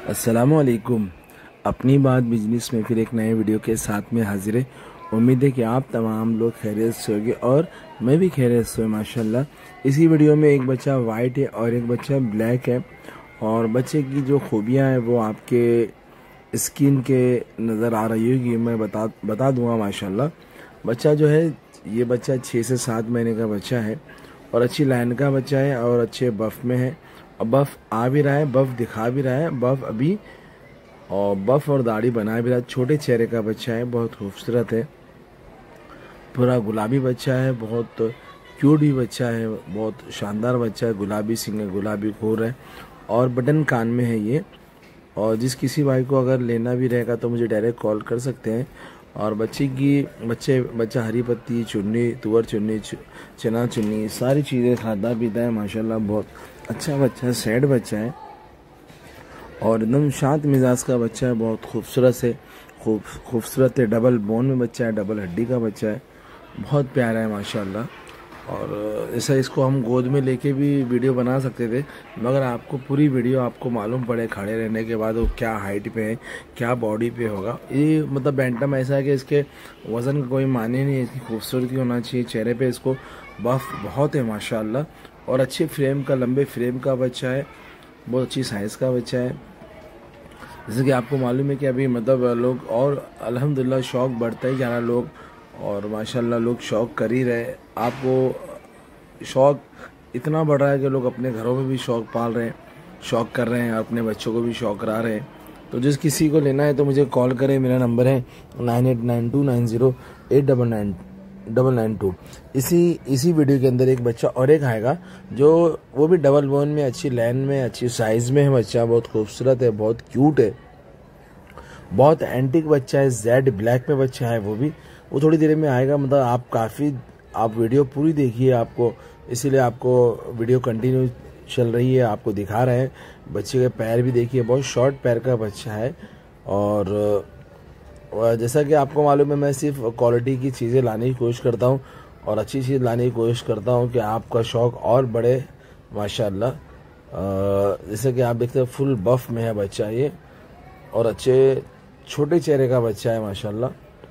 अस्सलामुअलैकुम। अपनी बात बिजनेस में फिर एक नए वीडियो के साथ में हाजिर है। उम्मीद है कि आप तमाम लोग खैरियत से होंगे और मैं भी खैरियत से हूँ माशाल्लाह। इसी वीडियो में एक बच्चा वाइट है और एक बच्चा ब्लैक है और बच्चे की जो खूबियाँ हैं वो आपके स्किन के नज़र आ रही होगी, मैं बता दूँगा माशाल्लाह। बच्चा जो है ये बच्चा 6 से 7 महीने का बच्चा है और अच्छी लाइन का बच्चा है और अच्छे बफ़ में है। और बफ़ आ भी रहा है, बफ़ दिखा भी रहा है, बफ़ अभी और बफ़ और दाढ़ी बना भी रहा है। छोटे चेहरे का बच्चा है, बहुत खूबसूरत है, पूरा गुलाबी बच्चा है, बहुत क्यूट भी बच्चा है, बहुत शानदार बच्चा है। गुलाबी सिंग है, गुलाबी खोर है और बटन कान में है ये। और जिस किसी भाई को अगर लेना भी रहेगा तो मुझे डायरेक्ट कॉल कर सकते हैं। और बच्चा हरी पत्ती चुन्नी, तुअर चुन्नी, चना चुन्नी सारी चीज़ें खाता पीता है माशाल्लाह। बहुत अच्छा बच्चा है, सैड बच्चा है और एकदम शांत मिजाज का बच्चा है, बहुत खूबसूरत है। डबल बोन में बच्चा है, डबल हड्डी का बच्चा है, बहुत प्यारा है माशाल्लाह। और ऐसा इसको हम गोद में लेके भी वीडियो बना सकते थे, मगर आपको पूरी वीडियो आपको मालूम पड़े खड़े रहने के बाद वो क्या हाइट पे है, क्या बॉडी पे होगा। ये मतलब बैंटम ऐसा है कि इसके वज़न का कोई माने नहीं है, इसकी खूबसूरती होना चाहिए। चेहरे पे इसको बफ बहुत है माशाल्लाह और अच्छे फ्रेम का, लंबे फ्रेम का बच्चा है, बहुत अच्छी साइज़ का बच्चा है। जैसे कि आपको मालूम है कि अभी मतलब लोग और अल्हम्दुलिल्लाह शौक़ बढ़ता ही जा रहा है लोग, और माशाल्लाह लोग शौक़ कर ही रहे। आपको शौक़ इतना बढ़ रहा है कि लोग अपने घरों में भी शौक़ पाल रहे हैं, शौक़ कर रहे हैं, अपने बच्चों को भी शौक़ करा रहे हैं। तो जिस किसी को लेना है तो मुझे कॉल करें, मेरा नंबर है 9892908992। इसी वीडियो के अंदर एक बच्चा और एक आएगा जो वो भी डबल बोन में, अच्छी लाइन में, अच्छी साइज़ में है बच्चा, बहुत खूबसूरत है, बहुत क्यूट है, बहुत एंटिक बच्चा है। जेड ब्लैक में बच्चा है वो थोड़ी देर में आएगा। मतलब आप वीडियो पूरी देखिए, आपको इसीलिए आपको वीडियो कंटिन्यू चल रही है, आपको दिखा रहे हैं। बच्चे के पैर भी देखिए, बहुत शॉर्ट पैर का बच्चा है। और जैसा कि आपको मालूम है मैं सिर्फ क्वालिटी की चीज़ें लाने की कोशिश करता हूँ और अच्छी चीज़ लाने की कोशिश करता हूँ कि आपका शौक़ और बढ़े माशाल्लाह। जैसे कि आप देखते हैं फुल बफ़ में है बच्चा ये और अच्छे छोटे चेहरे का बच्चा है माशाल्लाह।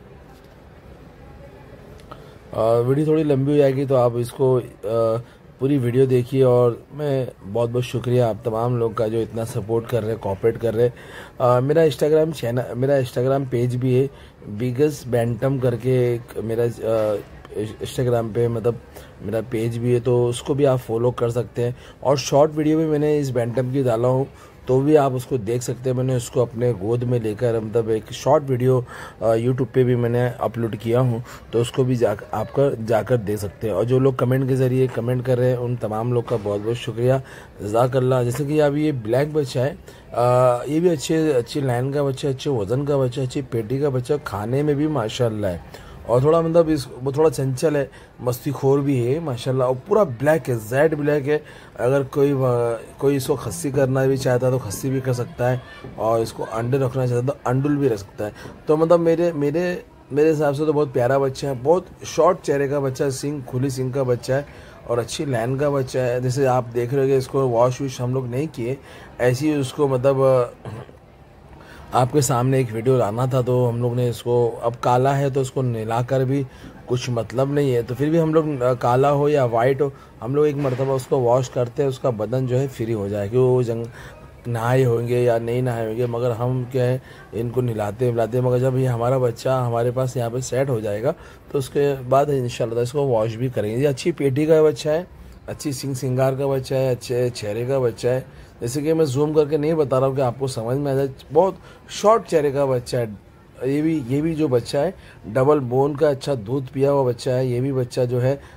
वीडियो थोड़ी लंबी हो जाएगी तो आप इसको पूरी वीडियो देखिए। और मैं बहुत बहुत शुक्रिया आप तमाम लोग का जो इतना सपोर्ट कर रहे हैं, कोऑपरेट कर रहे हैं। मेरा इंस्टाग्राम पेज भी है, बिगेस्ट बैंटम करके एक मेरा इंस्टाग्राम पे मतलब मेरा पेज भी है, तो उसको भी आप फॉलो कर सकते हैं। और शॉर्ट वीडियो भी मैंने इस बैंटम की डाला हूँ तो भी आप उसको देख सकते हैं। मैंने उसको अपने गोद में लेकर मतलब एक शॉर्ट वीडियो यूट्यूब पे भी मैंने अपलोड किया हूँ, तो उसको भी जाकर देख सकते हैं। और जो लोग कमेंट के ज़रिए कमेंट कर रहे हैं उन तमाम लोग का बहुत बहुत शुक्रिया, जज़ाकल्लाह। जैसे कि अब ये ब्लैक बच्चा है, ये भी अच्छी लाइन का बच्चा, अच्छे वज़न का बच्चा, अच्छी पेटी का बच्चा, खाने में भी माशाल्लाह है और थोड़ा मतलब वो थोड़ा चंचल है, मस्तीखोर भी है माशाल्लाह। और पूरा ब्लैक है, जेड ब्लैक है। अगर कोई इसको खस्सी करना भी चाहता है तो खस्सी भी कर सकता है, और इसको अंडे रखना चाहता है तो अंडुल भी रख सकता है। तो मतलब मेरे हिसाब से तो बहुत प्यारा बच्चा है, बहुत शॉर्ट चेहरे का बच्चा, खुली सिंग का बच्चा है और अच्छी लाइन का बच्चा है। जैसे आप देख रहे हो इसको वॉश हम लोग नहीं किए, ऐसे ही उसको मतलब आपके सामने एक वीडियो लाना था तो हम लोग ने इसको, अब काला है तो उसको नहलाकर भी कुछ मतलब नहीं है, तो फिर भी हम लोग काला हो या वाइट हो, हम लोग एक मरतबा उसको वॉश करते हैं, उसका बदन जो है फ्री हो जाए कि वो नहाए होंगे या नहीं नहाए होंगे। मगर हम क्या है इनको नहलाते मगर जब ये हमारा बच्चा हमारे पास यहाँ पे सेट हो जाएगा तो उसके बाद इंशाल्लाह इसको वॉश भी करेंगे। ये अच्छी पेटी का बच्चा है, अच्छी सिंगार का बच्चा है, अच्छे चेहरे का बच्चा है। जैसे कि मैं जूम करके नहीं बता रहा हूँ कि आपको समझ में आ जाए, बहुत शॉर्ट चेहरे का बच्चा है। ये भी जो बच्चा है डबल बोन का, अच्छा दूध पिया हुआ बच्चा है। ये भी बच्चा जो है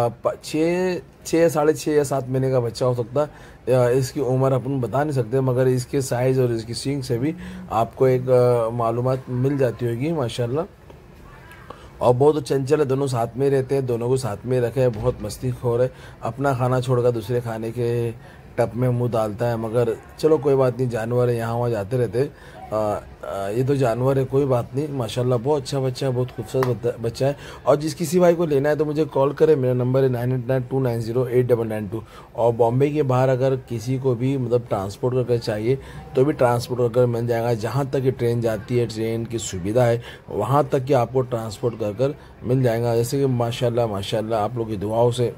6.5 या 7 महीने का बच्चा हो सकता है। इसकी उम्र अपन बता नहीं सकते, मगर इसके साइज़ और इसकी सींग से भी आपको एक मालूमात मिल जाती होगी माशाल्लाह। और बहुत चंचल है, दोनों साथ में रहते हैं, दोनों को साथ में रखे, बहुत मस्तीखोर है, अपना खाना छोड़कर दूसरे खाने के टब में मुंह डालता है, मगर चलो कोई बात नहीं, जानवर है, यहाँ वहाँ जाते रहते। ये तो जानवर है, कोई बात नहीं। माशाल्लाह बहुत अच्छा बच्चा है, बहुत खूबसूरत बच्चा है। और जिस किसी भाई को लेना है तो मुझे कॉल करें, मेरा नंबर है 9892908992। और बॉम्बे के बाहर अगर किसी को भी मतलब ट्रांसपोर्ट करके चाहिए तो भी ट्रांसपोर्ट कर मिल जाएगा। जहाँ तक ये ट्रेन जाती है, ट्रेन की सुविधा है, वहाँ तक कि आपको ट्रांसपोर्ट कर मिल जाएगा। जैसे कि माशाल्लाह माशाल्लाह आप लोग की दुआओं से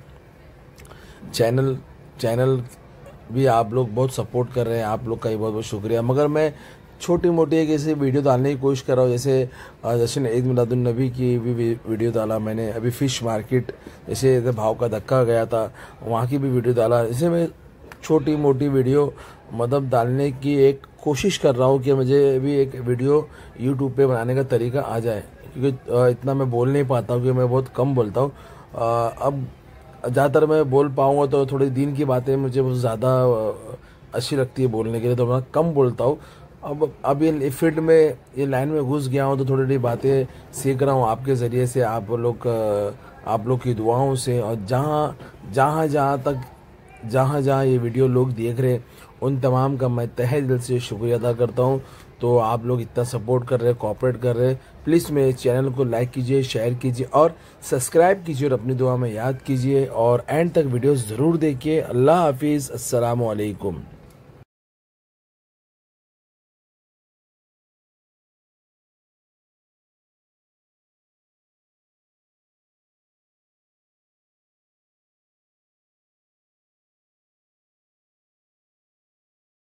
चैनल भी आप लोग बहुत सपोर्ट कर रहे हैं, आप लोग का ही बहुत बहुत शुक्रिया। मगर मैं छोटी मोटी एक ऐसी वीडियो डालने की कोशिश कर रहा हूँ, जैसे जश्न ईद मिलादुन्नबी की भी वीडियो डाला मैंने। अभी फ़िश मार्केट जैसे भाव का धक्का गया था, वहाँ की भी वीडियो डाला। जैसे मैं छोटी मोटी वीडियो मतलब डालने की एक कोशिश कर रहा हूँ कि मुझे भी एक वीडियो यूट्यूब पे बनाने का तरीका आ जाए, क्योंकि इतना मैं बोल नहीं पाता हूँ, कि मैं बहुत कम बोलता हूँ। अब ज़्यादातर मैं बोल पाऊँगा तो थोड़ी दिन की बातें मुझे बहुत ज़्यादा अच्छी लगती है बोलने के लिए, तो मैं कम बोलता हूँ। अब ये फील्ड में, ये लाइन में घुस गया हूँ तो थोड़ी थोड़ी बातें सीख रहा हूँ आपके ज़रिए से, आप लोग की दुआओं से। और जहाँ ये वीडियो लोग देख रहे हैं, उन तमाम का मैं तहे दिल से शुक्रिया अदा करता हूँ। तो आप लोग इतना सपोर्ट कर रहे हैं, कोऑपरेट कर रहे हैं, प्लीज़ मेरे चैनल को लाइक कीजिए, शेयर कीजिए और सब्सक्राइब कीजिए, और अपनी दुआ में याद कीजिए, और एंड तक वीडियो ज़रूर देखिए। अल्लाह हाफिज़, अस्सलामु अलैकुम।